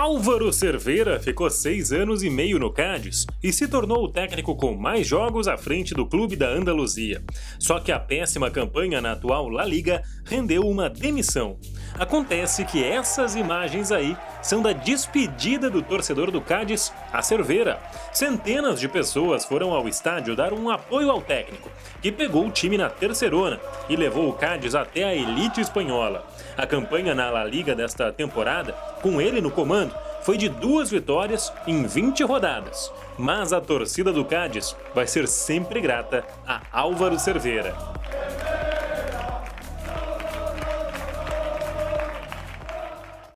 Álvaro Cervera ficou 6 anos e meio no Cádiz e se tornou o técnico com mais jogos à frente do clube da Andaluzia. Só que a péssima campanha na atual La Liga rendeu uma demissão. Acontece que essas imagens aí são da despedida do torcedor do Cádiz a Cervera. Centenas de pessoas foram ao estádio dar um apoio ao técnico, que pegou o time na terceirona e levou o Cádiz até a elite espanhola. A campanha na La Liga desta temporada, com ele no comando, foi de 2 vitórias em 20 rodadas. Mas a torcida do Cádiz vai ser sempre grata a Álvaro Cervera.